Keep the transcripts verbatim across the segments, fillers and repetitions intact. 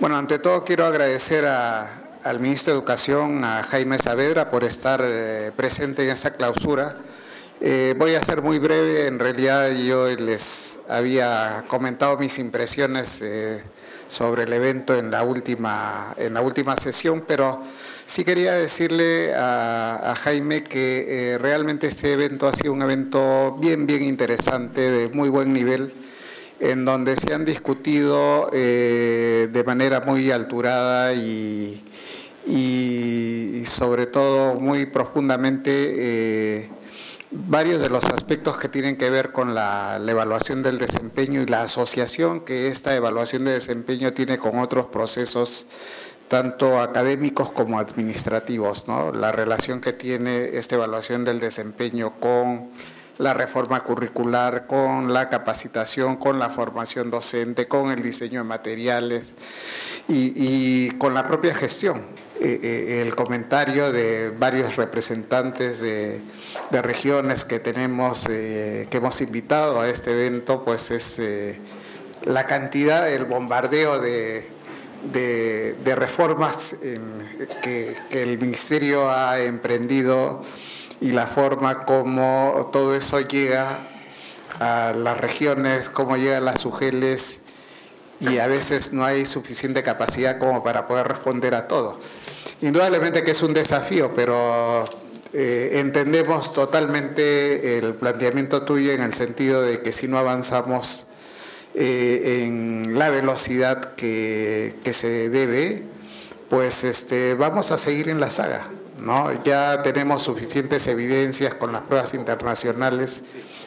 Bueno, ante todo quiero agradecer a, al ministro de Educación, a Jaime Saavedra, por estar eh, presente en esta clausura. Eh, voy a ser muy breve. En realidad yo les había comentado mis impresiones eh, sobre el evento en la última, en la última sesión, pero sí quería decirle a, a Jaime que eh, realmente este evento ha sido un evento bien, bien interesante, de muy buen nivel, en donde se han discutido eh, de manera muy alturada y, y, y sobre todo muy profundamente eh, varios de los aspectos que tienen que ver con la, la evaluación del desempeño y la asociación que esta evaluación de desempeño tiene con otros procesos tanto académicos como administrativos, ¿no? La relación que tiene esta evaluación del desempeño con la reforma curricular, con la capacitación, con la formación docente, con el diseño de materiales y, y con la propia gestión. Eh, eh, el comentario de varios representantes de, de regiones que tenemos, eh, que hemos invitado a este evento, pues es eh, la cantidad, el bombardeo de, de, de reformas eh, que, que el Ministerio ha emprendido y la forma como todo eso llega a las regiones, cómo llega a las U G E Ls, y a veces no hay suficiente capacidad como para poder responder a todo. Indudablemente que es un desafío, pero eh, entendemos totalmente el planteamiento tuyo en el sentido de que si no avanzamos eh, en la velocidad que, que se debe, pues este, vamos a seguir en la saga, ¿no? Ya tenemos suficientes evidencias con las pruebas internacionales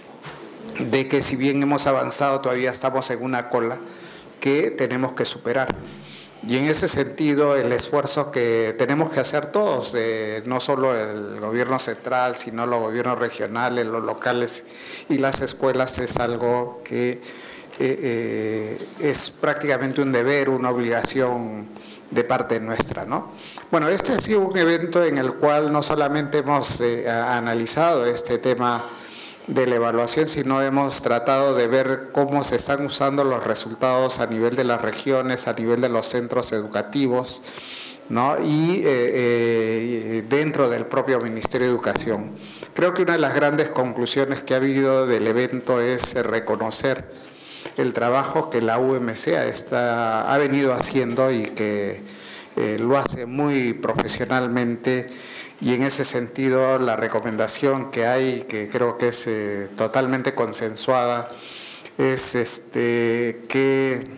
de que si bien hemos avanzado, todavía estamos en una cola que tenemos que superar. Y en ese sentido, el esfuerzo que tenemos que hacer todos, eh, no solo el gobierno central, sino los gobiernos regionales, los locales y las escuelas, es algo que eh, eh, es prácticamente un deber, una obligación de parte nuestra, ¿no? Bueno, este ha sido un evento en el cual no solamente hemos eh, analizado este tema de la evaluación, sino hemos tratado de ver cómo se están usando los resultados a nivel de las regiones, a nivel de los centros educativos, ¿no? Y eh, eh, dentro del propio Ministerio de Educación. Creo que una de las grandes conclusiones que ha habido del evento es reconocer el trabajo que la U M C está, ha venido haciendo y que eh, lo hace muy profesionalmente, y en ese sentido la recomendación que hay, que creo que es eh, totalmente consensuada, es este, que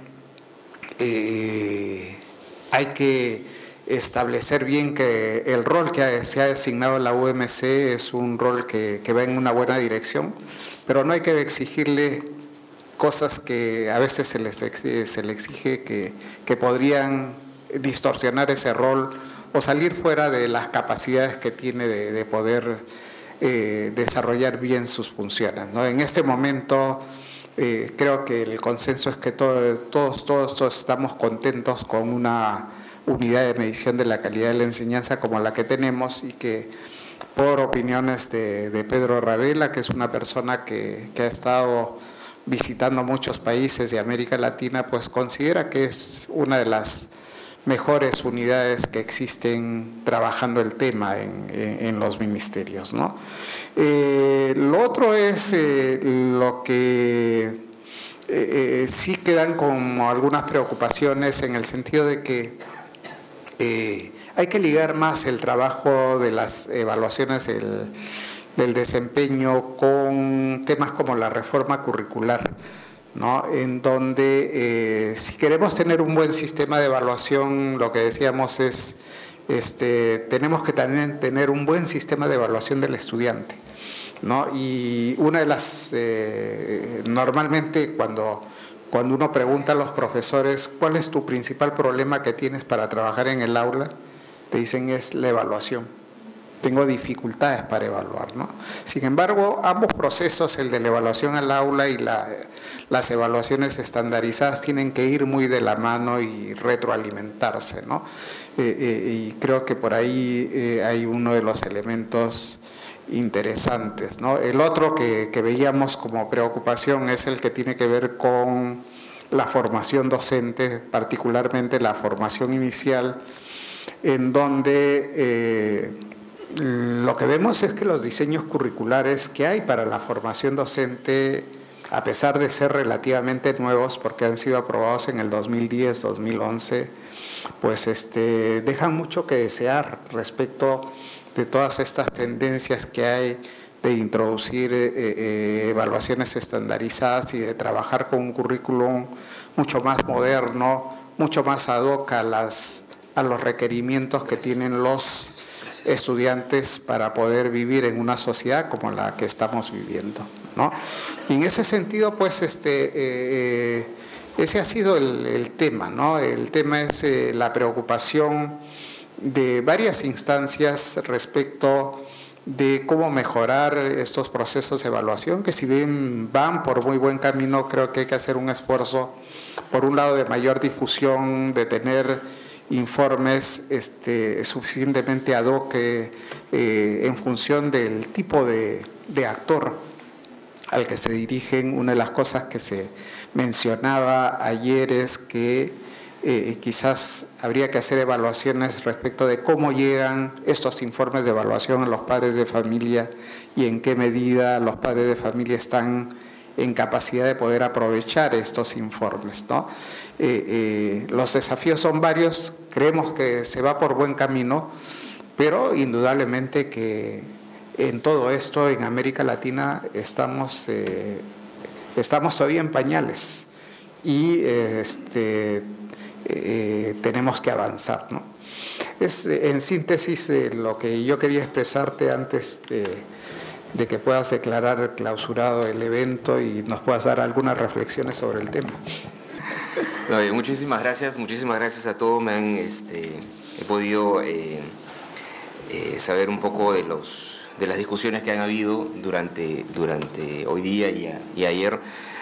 eh, hay que establecer bien que el rol que se ha asignado a la U M C es un rol que, que va en una buena dirección, pero no hay que exigirle cosas que a veces se les exige, se le exige que, que podrían distorsionar ese rol o salir fuera de las capacidades que tiene de, de poder eh, desarrollar bien sus funciones, ¿no? En este momento eh, creo que el consenso es que todo, todos, todos, todos estamos contentos con una unidad de medición de la calidad de la enseñanza como la que tenemos, y que por opiniones de, de Pedro Ravela, que es una persona que, que ha estado visitando muchos países de América Latina, pues considera que es una de las mejores unidades que existen trabajando el tema en, en, en los ministerios, ¿no? Eh, lo otro es eh, lo que eh, eh, sí quedan como algunas preocupaciones, en el sentido de que eh, hay que ligar más el trabajo de las evaluaciones del, del desempeño con temas como la reforma curricular, ¿no? En donde eh, si queremos tener un buen sistema de evaluación, lo que decíamos es, este, tenemos que también tener un buen sistema de evaluación del estudiante, ¿no? Y una de las, eh, normalmente cuando, cuando uno pregunta a los profesores, ¿cuál es tu principal problema que tienes para trabajar en el aula?, te dicen es la evaluación. Tengo dificultades para evaluar, ¿no? Sin embargo, ambos procesos, el de la evaluación al aula y la, las evaluaciones estandarizadas, tienen que ir muy de la mano y retroalimentarse, ¿no? Eh, eh, y creo que por ahí eh, hay uno de los elementos interesantes, ¿no? El otro que, que veíamos como preocupación es el que tiene que ver con la formación docente, particularmente la formación inicial, en donde eh, lo que vemos es que los diseños curriculares que hay para la formación docente, a pesar de ser relativamente nuevos, porque han sido aprobados en el dos mil diez, dos mil once, pues este, dejan mucho que desear respecto de todas estas tendencias que hay de introducir eh, eh, evaluaciones estandarizadas y de trabajar con un currículum mucho más moderno, mucho más ad hoc a, las, a los requerimientos que tienen los estudiantes para poder vivir en una sociedad como la que estamos viviendo, ¿no? Y en ese sentido, pues, este, eh, ese ha sido el, el tema, ¿no? El tema es eh, la preocupación de varias instancias respecto de cómo mejorar estos procesos de evaluación, que si bien van por muy buen camino, creo que hay que hacer un esfuerzo, por un lado, de mayor difusión, de tener informes este, suficientemente ad hoc eh, en función del tipo de, de actor al que se dirigen. Una de las cosas que se mencionaba ayer es que Eh, quizás habría que hacer evaluaciones respecto de cómo llegan estos informes de evaluación a los padres de familia y en qué medida los padres de familia están en capacidad de poder aprovechar estos informes, ¿no? Eh, eh, los desafíos son varios, creemos que se va por buen camino, pero indudablemente que en todo esto, en América Latina, estamos, eh, estamos todavía en pañales y eh, este, Eh, tenemos que avanzar, ¿no? Es en síntesis eh, lo que yo quería expresarte antes de, de que puedas declarar clausurado el evento y nos puedas dar algunas reflexiones sobre el tema. No, muchísimas gracias, muchísimas gracias a todos. Me han, este, he podido eh, eh, saber un poco de los de las discusiones que han habido durante durante hoy día y, a, y ayer.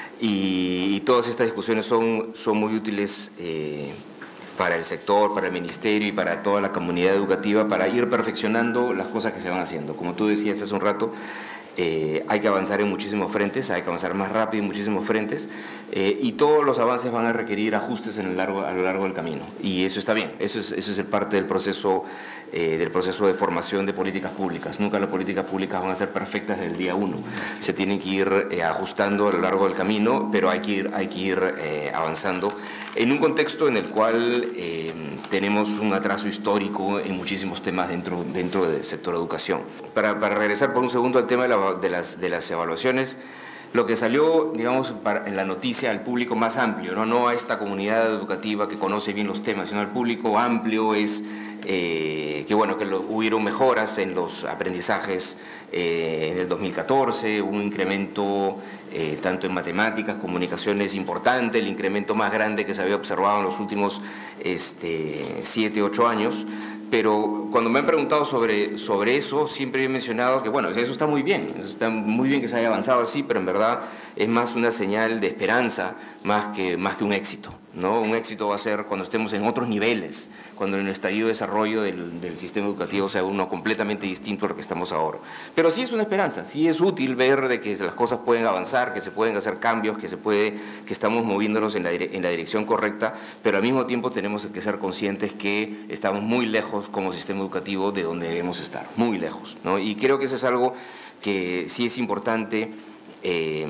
Y, y todas estas discusiones son, son muy útiles eh, para el sector, para el ministerio y para toda la comunidad educativa, para ir perfeccionando las cosas que se van haciendo. Como tú decías hace un rato, eh, hay que avanzar en muchísimos frentes, hay que avanzar más rápido en muchísimos frentes, eh, y todos los avances van a requerir ajustes en el largo, a lo largo del camino. Y eso está bien, eso es, eso es parte del proceso, eh, del proceso de formación de políticas públicas. Nunca las políticas públicas van a ser perfectas desde el día uno. Se tienen que ir eh, ajustando a lo largo del camino, pero hay que ir, hay que ir eh, avanzando en un contexto en el cual eh, tenemos un atraso histórico en muchísimos temas dentro, dentro del sector educación. Para, para regresar por un segundo al tema de, la, de, las, de las evaluaciones, lo que salió, digamos, para, en la noticia al público más amplio, ¿no? No a esta comunidad educativa que conoce bien los temas, sino al público amplio, es eh, que, bueno, que lo, hubieron mejoras en los aprendizajes eh, en el dos mil catorce, un incremento eh, tanto en matemáticas, comunicaciones importante, el incremento más grande que se había observado en los últimos este, siete, ocho años. Pero cuando me han preguntado sobre, sobre eso, siempre he mencionado que, bueno, eso está muy bien, está muy bien que se haya avanzado así, pero en verdad es más una señal de esperanza más que, más que un éxito, ¿no? Un éxito va a ser cuando estemos en otros niveles, cuando el estadio de desarrollo del, del sistema educativo sea uno completamente distinto a lo que estamos ahora. Pero sí es una esperanza, sí es útil ver de que las cosas pueden avanzar, que se pueden hacer cambios, que, se puede, que estamos moviéndonos en la, en la dirección correcta, pero al mismo tiempo tenemos que ser conscientes que estamos muy lejos como sistema educativo de donde debemos estar, muy lejos, ¿no? Y creo que eso es algo que sí es importante eh,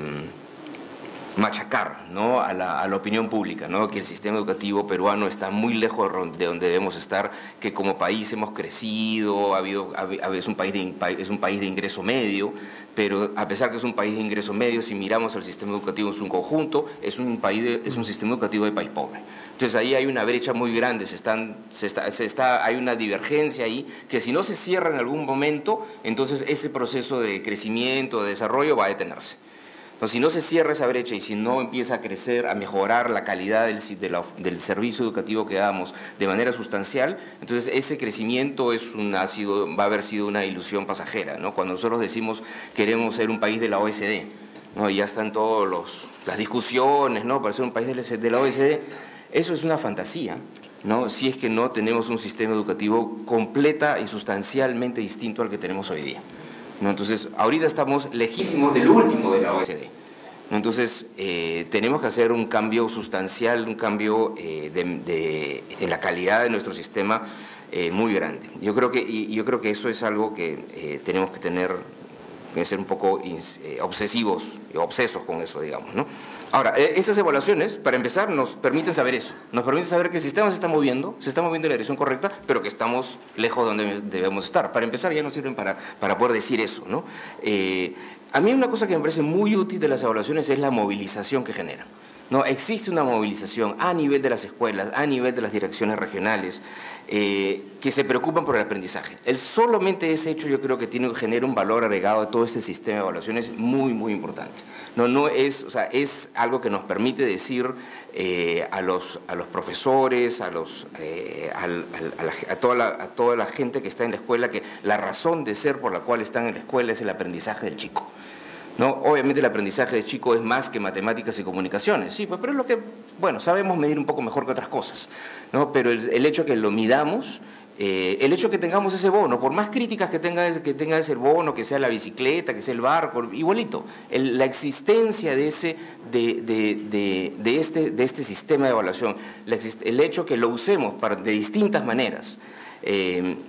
machacar, ¿no? a, la, a la opinión pública, ¿no? Que el sistema educativo peruano está muy lejos de donde debemos estar, que como país hemos crecido, ha habido, ha, es, un país de, es un país de ingreso medio, pero a pesar que es un país de ingreso medio, si miramos el sistema educativo en su conjunto, es un, país de, es un sistema educativo de país pobre. Entonces ahí hay una brecha muy grande, se están, se está, se está, hay una divergencia ahí que si no se cierra en algún momento, entonces ese proceso de crecimiento, de desarrollo va a detenerse. Entonces, si no se cierra esa brecha y si no empieza a crecer, a mejorar la calidad del, de la, del servicio educativo que damos de manera sustancial, entonces ese crecimiento es una, ha sido, va a haber sido una ilusión pasajera, ¿no? Cuando nosotros decimos queremos ser un país de la O E C D, ¿no? Y ya están todas las discusiones, ¿no? Para ser un país de la O E C D, eso es una fantasía, ¿no? Si es que no tenemos un sistema educativo completa y sustancialmente distinto al que tenemos hoy día, ¿no? Entonces, ahorita estamos lejísimos del último de la O E C D, ¿no? Entonces, eh, tenemos que hacer un cambio sustancial, un cambio eh, de, de, en la calidad de nuestro sistema eh, muy grande. Yo creo que, y, yo creo que eso es algo que eh, tenemos que tener, que ser un poco eh, obsesivos, obsesos con eso, digamos, ¿no? Ahora, esas evaluaciones, para empezar, nos permiten saber eso. Nos permiten saber que el sistema se está moviendo, se está moviendo en la dirección correcta, pero que estamos lejos de donde debemos estar. Para empezar, ya nos sirven para, para poder decir eso, ¿no? Eh, a mí una cosa que me parece muy útil de las evaluaciones es la movilización que generan, ¿no? Existe una movilización a nivel de las escuelas, a nivel de las direcciones regionales, eh, que se preocupan por el aprendizaje. El solamente ese hecho yo creo que tiene, genera un valor agregado a todo este sistema de evaluaciones muy, muy importante. No, no es, o sea, es algo que nos permite decir eh, a, los, a los profesores, a, los, eh, al, a, la, a, toda la, a toda la gente que está en la escuela, que la razón de ser por la cual están en la escuela es el aprendizaje del chico, ¿no? Obviamente el aprendizaje del chico es más que matemáticas y comunicaciones, sí, pues, pero es lo que, bueno, sabemos medir un poco mejor que otras cosas, ¿no? Pero el, el hecho que lo midamos, eh, el hecho que tengamos ese bono, por más críticas que tenga, que tenga ese bono, que sea la bicicleta, que sea el barco, igualito, el, la existencia de, ese, de, de, de, de, este, de este sistema de evaluación, la, el hecho que lo usemos para, de distintas maneras, eh,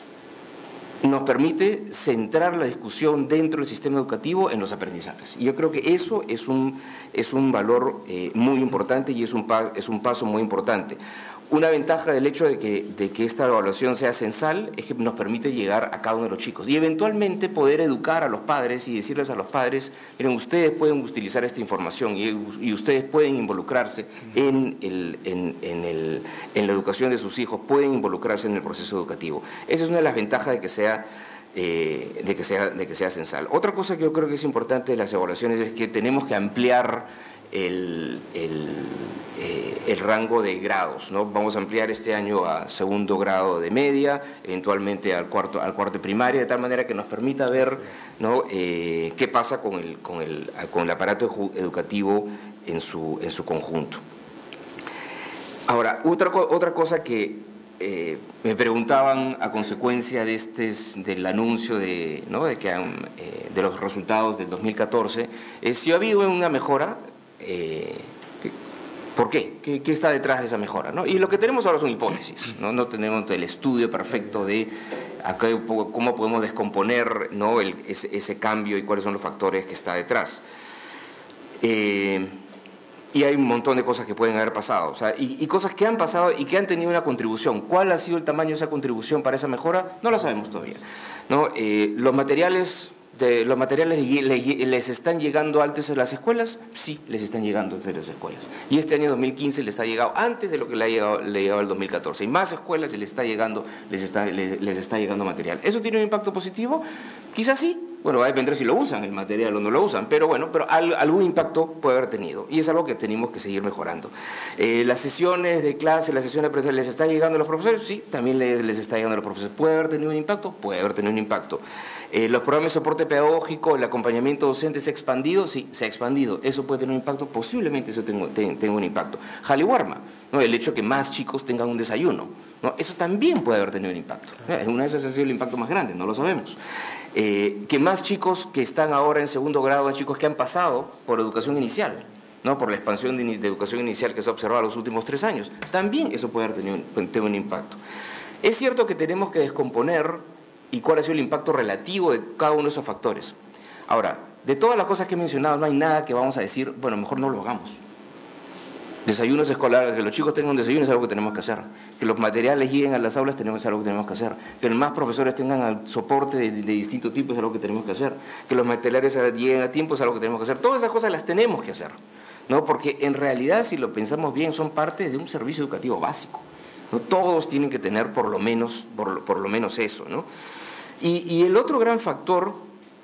nos permite centrar la discusión dentro del sistema educativo en los aprendizajes. Y yo creo que eso es un, es un valor eh, muy importante y es un, pa, es un paso muy importante. Una ventaja del hecho de que, de que esta evaluación sea censal es que nos permite llegar a cada uno de los chicos y eventualmente poder educar a los padres y decirles a los padres, miren, ustedes pueden utilizar esta información y, y ustedes pueden involucrarse en, el, en, en, el, en la educación de sus hijos, pueden involucrarse en el proceso educativo. Esa es una de las ventajas de que sea, eh, de que sea, de que sea censal. Otra cosa que yo creo que es importante de las evaluaciones es que tenemos que ampliar El, el, eh, el rango de grados, ¿no? Vamos a ampliar este año a segundo grado de media, eventualmente al cuarto, al cuarto de primaria, de tal manera que nos permita ver, ¿no? eh, qué pasa con el, con, el, con el aparato educativo en su, en su conjunto. Ahora, otra, otra cosa que eh, me preguntaban a consecuencia de este, del anuncio de, ¿no? de, que, eh, de los resultados del dos mil catorce, es si ha habido una mejora. Eh, ¿Por qué? ¿Qué, qué está detrás de esa mejora, ¿no? Y lo que tenemos ahora son hipótesis, ¿no? No tenemos el estudio perfecto de acá, cómo podemos descomponer, ¿no? el, ese, ese cambio y cuáles son los factores que está detrás. Eh, y hay un montón de cosas que pueden haber pasado, o sea, y, y cosas que han pasado y que han tenido una contribución. ¿Cuál ha sido el tamaño de esa contribución para esa mejora? No lo sabemos todavía, ¿no? Eh, los materiales... De los materiales les están llegando antes a las escuelas, sí, les están llegando antes de las escuelas. Y este año dos mil quince les ha llegado antes de lo que le ha llegado, le llegaba el dos mil catorce. Y más escuelas les está llegando, les está, les, les está llegando material. ¿Eso tiene un impacto positivo? Quizás sí. Bueno, va a depender si lo usan el material o no lo usan, pero bueno, pero al, algún impacto puede haber tenido. Y es algo que tenemos que seguir mejorando. Eh, las sesiones de clase, las sesiones de profesores, ¿les está llegando a los profesores? Sí, también les, les está llegando a los profesores. ¿Puede haber tenido un impacto? Puede haber tenido un impacto. Eh, ¿Los programas de soporte pedagógico, el acompañamiento docente se ha expandido? Sí, se ha expandido. ¿Eso puede tener un impacto? Posiblemente eso tenga, tenga un impacto. Jaliwarma, ¿no? El hecho de que más chicos tengan un desayuno, ¿no? Eso también puede haber tenido un impacto. Una de esas ha sido el impacto más grande, no lo sabemos. Eh, que más chicos que están ahora en segundo grado, más chicos que han pasado por educación inicial, ¿no? Por la expansión de, de educación inicial que se ha observado los últimos tres años, también eso puede haber tenido, tenido un impacto. Es cierto que tenemos que descomponer y cuál ha sido el impacto relativo de cada uno de esos factores. Ahora, de todas las cosas que he mencionado, no hay nada que vamos a decir, bueno, mejor no lo hagamos. Desayunos escolares, que los chicos tengan un desayuno es algo que tenemos que hacer. Que los materiales lleguen a las aulas tenemos, es algo que tenemos que hacer. Que más profesores tengan soporte de, de, de distinto tipo es algo que tenemos que hacer. Que los materiales lleguen a tiempo es algo que tenemos que hacer. Todas esas cosas las tenemos que hacer, ¿no? Porque en realidad, si lo pensamos bien, son parte de un servicio educativo básico, ¿no? Todos tienen que tener por lo menos, por, por lo menos eso, ¿no? Y, y el otro gran factor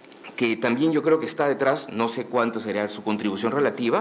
que también yo creo que está detrás, no sé cuánto sería su contribución relativa,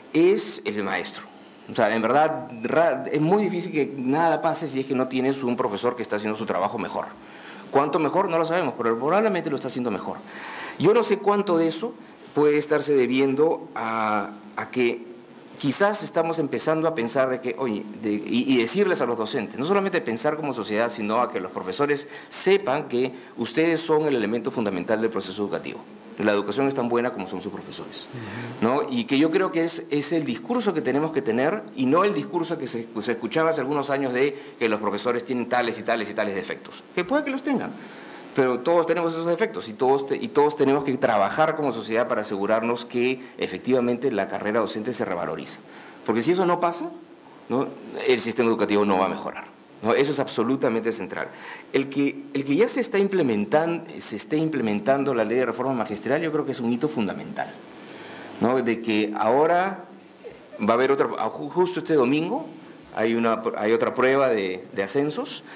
es el maestro. O sea, en verdad es muy difícil que nada pase si es que no tienes un profesor que está haciendo su trabajo mejor. ¿Cuánto mejor? No lo sabemos, pero probablemente lo está haciendo mejor. Yo no sé cuánto de eso puede estarse debiendo a, a que quizás estamos empezando a pensar de que, oye, de, y, y decirles a los docentes, no solamente pensar como sociedad, sino a que los profesores sepan que ustedes son el elemento fundamental del proceso educativo. La educación es tan buena como son sus profesores, ¿no? Y que yo creo que es, es el discurso que tenemos que tener y no el discurso que se, se escuchaba hace algunos años de que los profesores tienen tales y tales y tales defectos. Que puede que los tengan, pero todos tenemos esos defectos y todos, te, y todos tenemos que trabajar como sociedad para asegurarnos que efectivamente la carrera docente se revaloriza. Porque si eso no pasa, ¿no?, el sistema educativo no va a mejorar, ¿no? Eso es absolutamente central. El que, el que ya se está implementando, se esté implementando la ley de reforma magistral, yo creo que es un hito fundamental, ¿no? De que ahora va a haber otra, justo este domingo, hay, una, hay otra prueba de, de ascensos,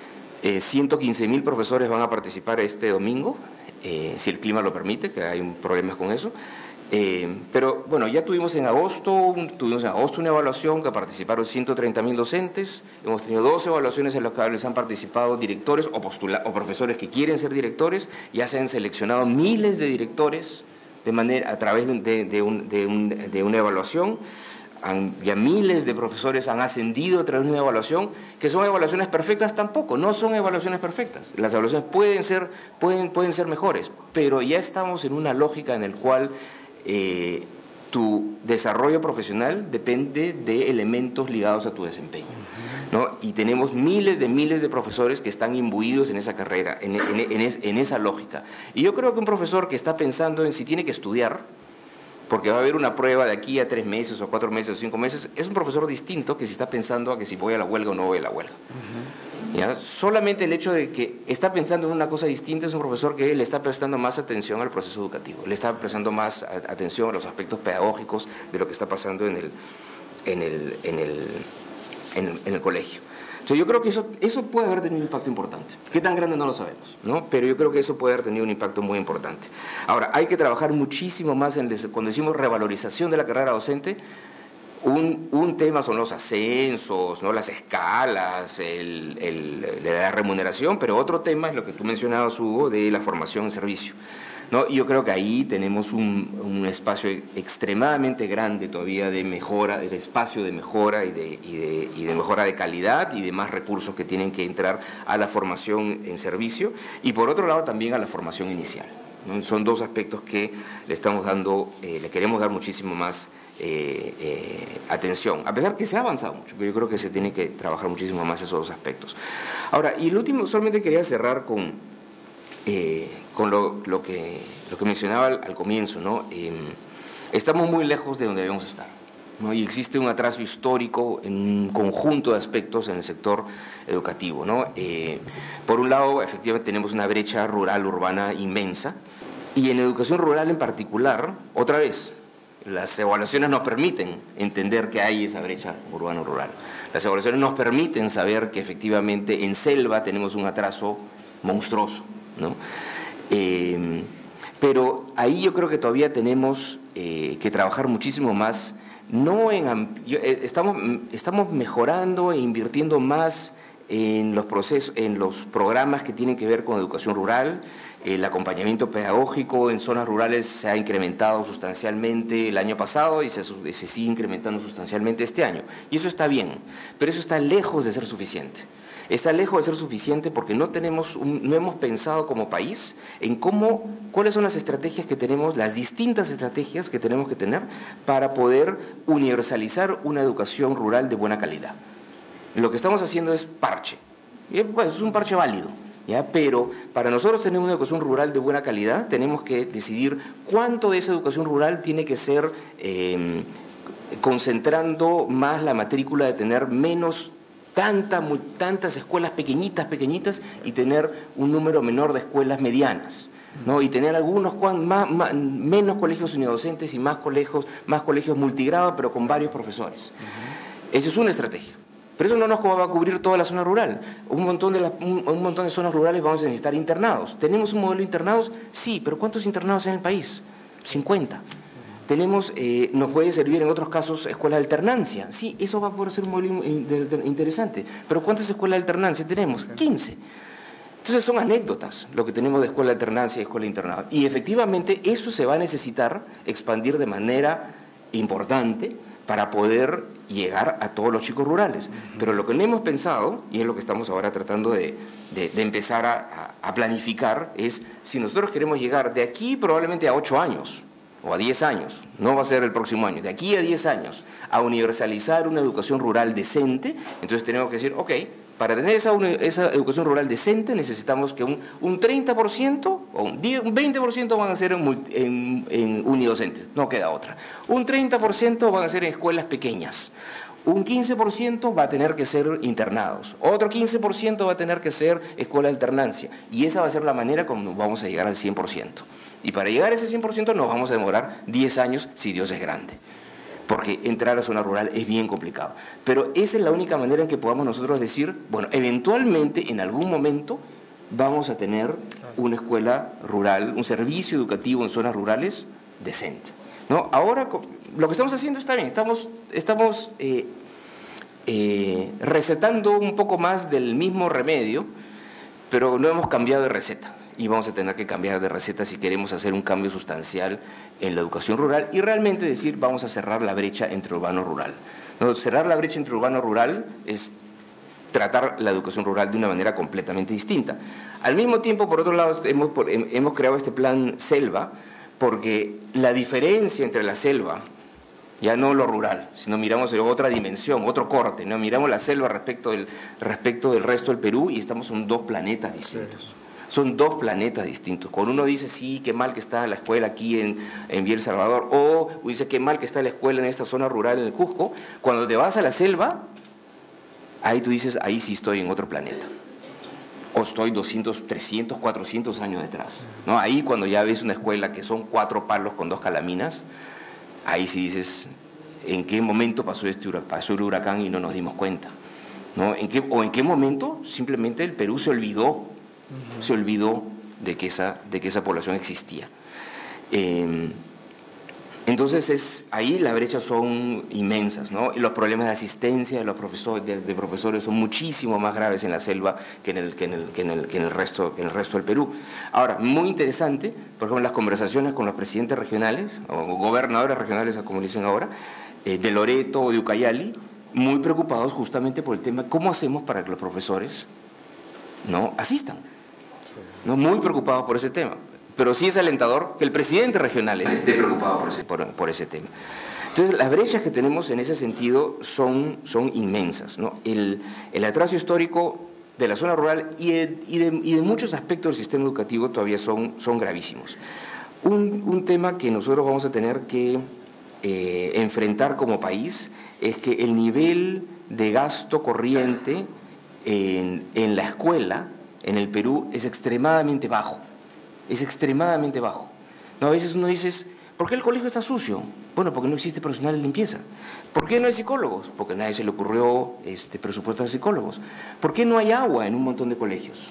eh, ciento quince mil profesores van a participar este domingo, eh, si el clima lo permite, que hay problemas con eso. Eh, pero bueno, ya tuvimos en agosto, un, tuvimos en agosto una evaluación que participaron ciento treinta mil docentes, hemos tenido dos evaluaciones en las que han participado directores o, postula, o profesores que quieren ser directores, ya se han seleccionado miles de directores de manera, a través de, de, un, de, un, de una evaluación, han, ya miles de profesores han ascendido a través de una evaluación, que son evaluaciones perfectas tampoco, no son evaluaciones perfectas, las evaluaciones pueden ser, pueden, pueden ser mejores, pero ya estamos en una lógica en la cual Eh, tu desarrollo profesional depende de elementos ligados a tu desempeño, ¿no? Y tenemos miles de miles de profesores que están imbuidos en esa carrera, en, en, en, es, en esa lógica. Y yo creo que un profesor que está pensando en si tiene que estudiar, porque va a haber una prueba de aquí a tres meses o cuatro meses o cinco meses, es un profesor distinto que si está pensando a que si voy a la huelga o no voy a la huelga. ¿Ya? Solamente el hecho de que está pensando en una cosa distinta es un profesor que le está prestando más atención al proceso educativo, le está prestando más atención a los aspectos pedagógicos de lo que está pasando en el, en el, en el, en el, en el colegio. Entonces yo creo que eso, eso puede haber tenido un impacto importante. ¿Qué tan grande no lo sabemos, ¿no? Pero yo creo que eso puede haber tenido un impacto muy importante. Ahora, hay que trabajar muchísimo más en, cuando decimos revalorización de la carrera docente. Un, un tema son los ascensos, ¿no?, las escalas, el, el, la remuneración, pero otro tema es lo que tú mencionabas, Hugo, de la formación en servicio, ¿no? Y yo creo que ahí tenemos un, un espacio extremadamente grande todavía de mejora, de espacio de mejora y de, y, de, y de mejora de calidad y de más recursos que tienen que entrar a la formación en servicio y por otro lado también a la formación inicial, ¿no? Son dos aspectos que le estamos dando, eh, le queremos dar muchísimo más Eh, eh, atención, a pesar que se ha avanzado mucho, pero yo creo que se tiene que trabajar muchísimo más esos dos aspectos. Ahora, y el último, solamente quería cerrar con, eh, con lo, lo, que, lo que mencionaba al, al comienzo, ¿no? Eh, estamos muy lejos de donde debemos estar, ¿no? Y existe un atraso histórico en un conjunto de aspectos en el sector educativo, ¿no? Eh, por un lado, efectivamente tenemos una brecha rural-urbana inmensa, y en educación rural en particular, otra vez, las evaluaciones nos permiten entender que hay esa brecha urbano-rural. Las evaluaciones nos permiten saber que efectivamente en selva tenemos un atraso monstruoso, ¿no? Eh, pero ahí yo creo que todavía tenemos eh, que trabajar muchísimo más. No en, estamos, estamos mejorando e invirtiendo más en los procesos, en los programas que tienen que ver con educación rural. El acompañamiento pedagógico en zonas rurales se ha incrementado sustancialmente el año pasado y se, se sigue incrementando sustancialmente este año. Y eso está bien, pero eso está lejos de ser suficiente. Está lejos de ser suficiente porque no, tenemos un, no hemos pensado como país en cómo, cuáles son las estrategias que tenemos, las distintas estrategias que tenemos que tener para poder universalizar una educación rural de buena calidad. Lo que estamos haciendo es parche. Y, bueno, es un parche válido. ¿Ya? Pero para nosotros tener una educación rural de buena calidad tenemos que decidir cuánto de esa educación rural tiene que ser eh, concentrando más la matrícula de tener menos tanta, tantas escuelas pequeñitas, pequeñitas y tener un número menor de escuelas medianas, ¿no? Y tener algunos más, más, menos colegios unidocentes y más colegios, más colegios multigrado pero con varios profesores. Uh-huh. Esa es una estrategia. Pero eso no nos va a cubrir toda la zona rural. Un montón, de la, un, un montón de zonas rurales vamos a necesitar internados. ¿Tenemos un modelo de internados? Sí, pero ¿cuántos internados en el país? cincuenta. Tenemos, eh, nos puede servir en otros casos escuelas de alternancia. Sí, eso va a poder ser un modelo interesante. Pero ¿cuántas escuelas de alternancia tenemos? quince. Entonces son anécdotas lo que tenemos de escuela de alternancia y escuela de internado. Y efectivamente eso se va a necesitar expandir de manera importante para poder llegar a todos los chicos rurales. Pero lo que no hemos pensado, y es lo que estamos ahora tratando de, de, de empezar a, a planificar, es si nosotros queremos llegar de aquí probablemente a ocho años, o a diez años, no va a ser el próximo año, de aquí a diez años, a universalizar una educación rural decente, entonces tenemos que decir, ok, para tener esa, esa educación rural decente necesitamos que un, un treinta por ciento o un, diez, un veinte por ciento van a ser en, en, en unidocentes, no queda otra. Un treinta por ciento van a ser en escuelas pequeñas. Un quince por ciento va a tener que ser internados. Otro quince por ciento va a tener que ser escuela de alternancia. Y esa va a ser la manera como vamos a llegar al cien por ciento. Y para llegar a ese cien por ciento nos vamos a demorar diez años si Dios es grande. Porque entrar a la zona rural es bien complicado. Pero esa es la única manera en que podamos nosotros decir, bueno, eventualmente, en algún momento, vamos a tener una escuela rural, un servicio educativo en zonas rurales decente, ¿no? Ahora, lo que estamos haciendo está bien, estamos, estamos eh, eh, recetando un poco más del mismo remedio, pero no hemos cambiado de receta. Y vamos a tener que cambiar de receta si queremos hacer un cambio sustancial en la educación rural y realmente decir vamos a cerrar la brecha entre urbano y rural. No, cerrar la brecha entre urbano y rural es tratar la educación rural de una manera completamente distinta. Al mismo tiempo, por otro lado, hemos, hemos creado este plan selva porque la diferencia entre la selva, ya no lo rural, sino miramos en otra dimensión, otro corte, ¿no? Miramos la selva respecto del, respecto del resto del Perú y estamos en dos planetas distintos. Sí. Son dos planetas distintos. Cuando uno dice, sí, qué mal que está la escuela aquí en, en Villa El Salvador, o dice, qué mal que está la escuela en esta zona rural en el Cusco, cuando te vas a la selva, ahí tú dices, ahí sí estoy en otro planeta. O estoy doscientos, trescientos, cuatrocientos años detrás, ¿no? Ahí cuando ya ves una escuela que son cuatro palos con dos calaminas, ahí sí dices, ¿en qué momento pasó, este huracán, pasó el huracán y no nos dimos cuenta? ¿No? ¿En qué, o en qué momento simplemente el Perú se olvidó se olvidó de que esa, de que esa población existía. Eh, entonces, es, ahí las brechas son inmensas, ¿no? Y los problemas de asistencia de los profesores, de, de profesores son muchísimo más graves en la selva que en el, que en el, que en el, que en el, resto, que en el resto del Perú. Ahora, muy interesante, por ejemplo, las conversaciones con los presidentes regionales, o gobernadores regionales, como dicen ahora, eh, de Loreto o de Ucayali, muy preocupados justamente por el tema, ¿cómo hacemos para que los profesores no asistan? No, muy preocupado por ese tema, pero sí es alentador que el presidente regional esté preocupado por ese, por, por ese tema. Entonces, las brechas que tenemos en ese sentido son, son inmensas, ¿no? El, el atraso histórico de la zona rural y de, y de, y de muchos aspectos del sistema educativo todavía son, son gravísimos. Un, un tema que nosotros vamos a tener que eh, enfrentar como país es que el nivel de gasto corriente en, en la escuela en el Perú es extremadamente bajo, es extremadamente bajo. No, a veces uno dice, ¿por qué el colegio está sucio? Bueno, porque no existe personal de limpieza. ¿Por qué no hay psicólogos? Porque a nadie se le ocurrió este, presupuestar psicólogos. ¿Por qué no hay agua en un montón de colegios?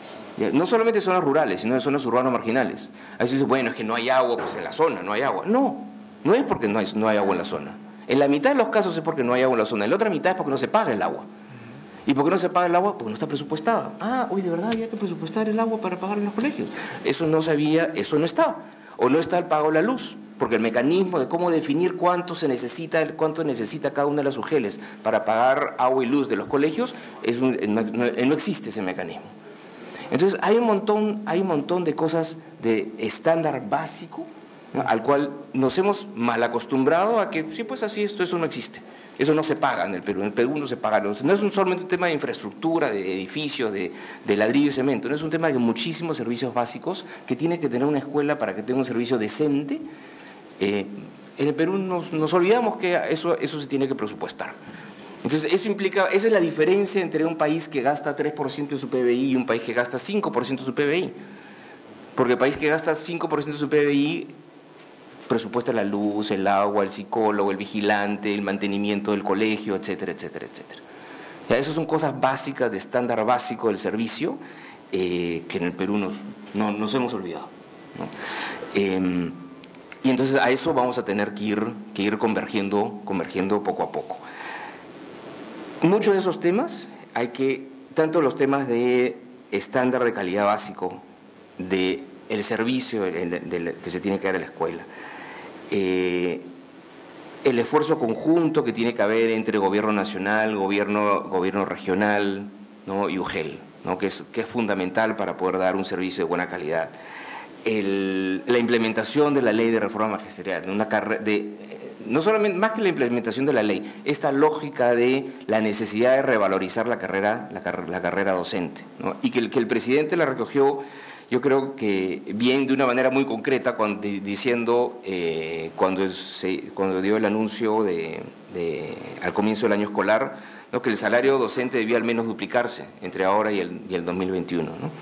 No solamente en zonas rurales, sino en zonas urbanas marginales. A veces dicen, bueno, es que no hay agua, pues en la zona no hay agua. No, no es porque no hay, no hay agua en la zona. En la mitad de los casos es porque no hay agua en la zona, en la otra mitad es porque no se paga el agua. ¿Y por qué no se paga el agua? Porque no está presupuestada. Ah, hoy de verdad había que presupuestar el agua para pagar en los colegios. Eso no sabía, eso no está. O no está el pago de la luz, porque el mecanismo de cómo definir cuánto se necesita, cuánto necesita cada una de las U G Ls para pagar agua y luz de los colegios, es un, no, no, no existe ese mecanismo. Entonces hay un montón, hay un montón de cosas de estándar básico, ¿no? Al cual nos hemos mal acostumbrado a que, sí, pues así, esto, eso no existe. Eso no se paga en el Perú, en el Perú no se paga. No es un solamente un tema de infraestructura, de edificios, de, de ladrillo y cemento, no es un tema de muchísimos servicios básicos que tiene que tener una escuela para que tenga un servicio decente. Eh, en el Perú nos, nos olvidamos que eso, eso se tiene que presupuestar. Entonces, eso implica, esa es la diferencia entre un país que gasta tres por ciento de su P B I y un país que gasta cinco por ciento de su P B I. Porque el país que gasta cinco por ciento de su P B I presupuesta la luz, el agua, el psicólogo, el vigilante, el mantenimiento del colegio, etcétera, etcétera, etcétera. Ya, esas son cosas básicas, de estándar básico del servicio, eh, que en el Perú nos, no, nos hemos olvidado, ¿no? Eh, y entonces a eso vamos a tener que ir, que ir convergiendo, convergiendo poco a poco. Muchos de esos temas hay que, tanto los temas de estándar de calidad básico, de el servicio de, de, de, que se tiene que dar a la escuela, Eh, el esfuerzo conjunto que tiene que haber entre gobierno nacional, gobierno, gobierno regional, ¿no? y U G E L, ¿no? que, es, que es fundamental para poder dar un servicio de buena calidad. El, la implementación de la ley de reforma magisterial, una de, no solamente más que la implementación de la ley, esta lógica de la necesidad de revalorizar la carrera, la, la carrera docente, ¿no? y que el, que el presidente la recogió, yo creo que bien de una manera muy concreta, cuando, diciendo eh, cuando, se, cuando dio el anuncio de, de, al comienzo del año escolar, ¿no? que el salario docente debía al menos duplicarse entre ahora y el, y el dos mil veintiuno. ¿no?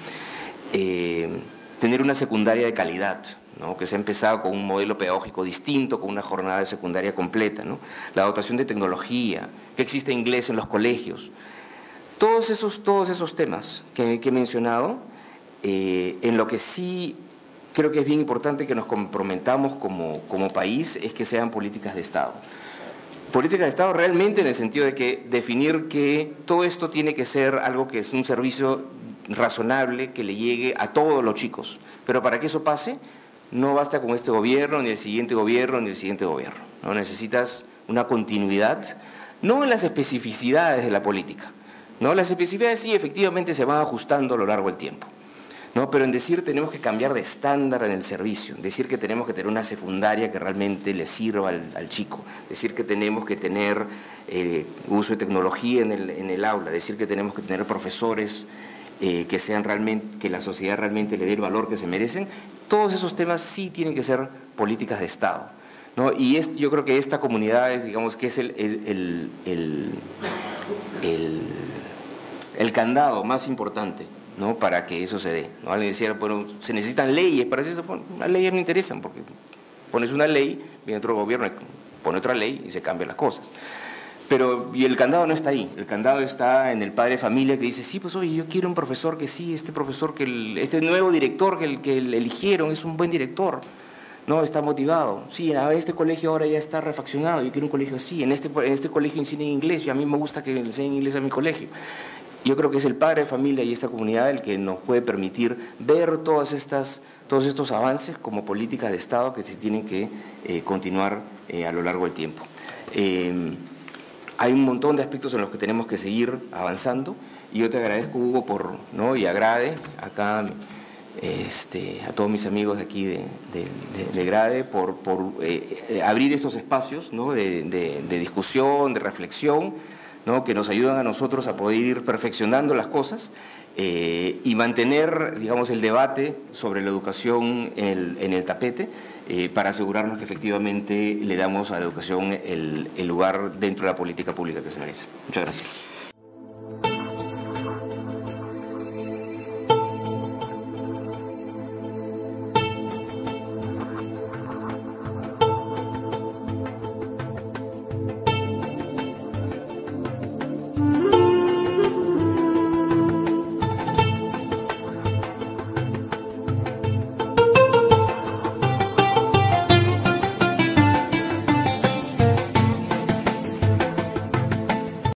Eh, tener una secundaria de calidad, ¿no? que se ha empezado con un modelo pedagógico distinto, con una jornada de secundaria completa, ¿no? la dotación de tecnología, que existe inglés en los colegios. Todos esos, todos esos temas que, que he mencionado, eh, en lo que sí creo que es bien importante que nos comprometamos como, como país es que sean políticas de Estado. Políticas de Estado realmente en el sentido de que definir que todo esto tiene que ser algo que es un servicio razonable que le llegue a todos los chicos, pero para que eso pase no basta con este gobierno, ni el siguiente gobierno, ni el siguiente gobierno, ¿no? Necesitas una continuidad, no en las especificidades de la política, ¿no? Las especificidades sí efectivamente se van ajustando a lo largo del tiempo, ¿no? Pero en decir tenemos que cambiar de estándar en el servicio, decir que tenemos que tener una secundaria que realmente le sirva al, al chico, decir que tenemos que tener eh, uso de tecnología en el, en el aula, decir que tenemos que tener profesores Eh, que sean realmente, que la sociedad realmente le dé el valor que se merecen, todos esos temas sí tienen que ser políticas de Estado, ¿no? Y es, yo creo que esta comunidad es, digamos, que es el, el, el, el, el candado más importante, ¿no? para que eso se dé, ¿no? Alguien decía, bueno, se necesitan leyes, para eso bueno, las leyes me interesan, porque pones una ley, viene otro gobierno, pone otra ley y se cambian las cosas. Pero y el candado no está ahí, el candado está en el padre de familia que dice, sí, pues oye, yo quiero un profesor que sí, este profesor, que el, este nuevo director que, el, que el eligieron es un buen director, ¿no? Está motivado. Sí, a este colegio ahora ya está refaccionado, yo quiero un colegio así, en este, en este colegio enseñan inglés y a mí me gusta que enseñen inglés a mi colegio. Yo creo que es el padre de familia y esta comunidad el que nos puede permitir ver todas estas, todos estos avances como políticas de Estado que se tienen que eh, continuar eh, a lo largo del tiempo. Eh, Hay un montón de aspectos en los que tenemos que seguir avanzando y yo te agradezco, Hugo, por, ¿no? y agrade acá este, a todos mis amigos de aquí de, de, de, de Grade por, por eh, abrir estos espacios, ¿no? de, de, de discusión, de reflexión, ¿no? que nos ayudan a nosotros a poder ir perfeccionando las cosas eh, y mantener, digamos, el debate sobre la educación en el, en el tapete, Eh, para asegurarnos que efectivamente le damos a la educación el, el lugar dentro de la política pública que se merece. Muchas gracias.